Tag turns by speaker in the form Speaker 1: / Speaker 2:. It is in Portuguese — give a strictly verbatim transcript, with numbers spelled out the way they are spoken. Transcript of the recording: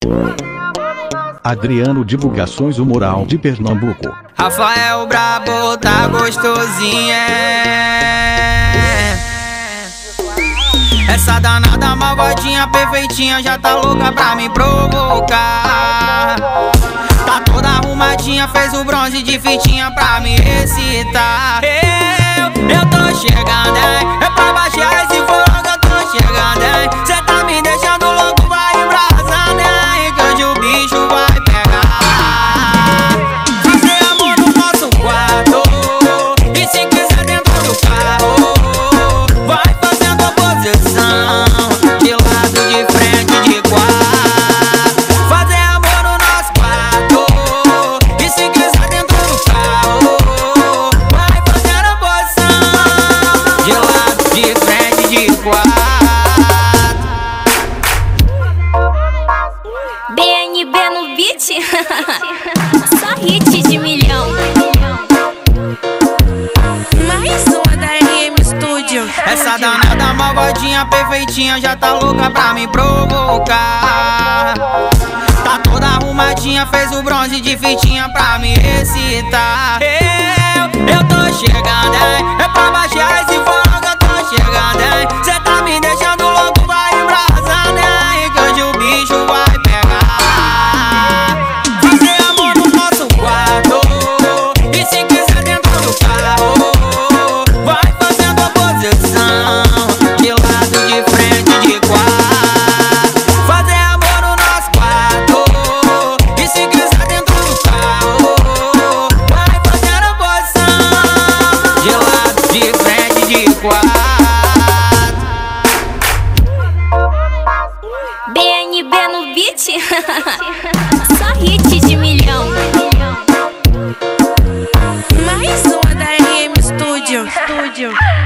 Speaker 1: Adriano Divulgações, o Moral de Pernambuco.
Speaker 2: Rafael Brabo tá gostosinha. Essa danada malvadinha, perfeitinha, já tá louca pra me provocar. Tá toda arrumadinha, fez o bronze de fitinha pra me excitar. Eu, eu tô chegando, hein? É pra baixar esse fogo, eu tô chegando, hein? Cê tá me deixando louco, vai embrasando, hein? Que hoje o bicho vai pegar. Fazer amor no nosso quarto, e se quiser dentro do carro, vai fazendo a posição, de lado, de frente, de quatro. Fazer amor no nosso quarto, e se quiser dentro do carro, vai fazendo a posição, de lado, de frente, de quatro.
Speaker 3: B N B no beat, só hit de milhão.
Speaker 4: Mais uma da R M Studio.
Speaker 2: Essa danada malvadinha, perfeitinha, já tá louca pra me provocar. Tá toda arrumadinha, fez o bronze de fitinha pra me excitar. Eu, eu tô chegando, hein? É pra baixar esse fogo, eu tô chegando, hein? Cê tá me deixando louco, vai embrasando, hein? Que hoje o bicho vai pegar. Fazer amor no nosso quarto, e se quiser dentro do carro, vai fazendo a posição, de lado, de frente, de quatro. Fazer amor no nosso quarto, e se quiser dentro do carro, vai fazendo a posição, de lado, de frente, de quatro.
Speaker 3: B N B no beat, só hit de milhão.
Speaker 4: Mais uma da R M Studio. Studio.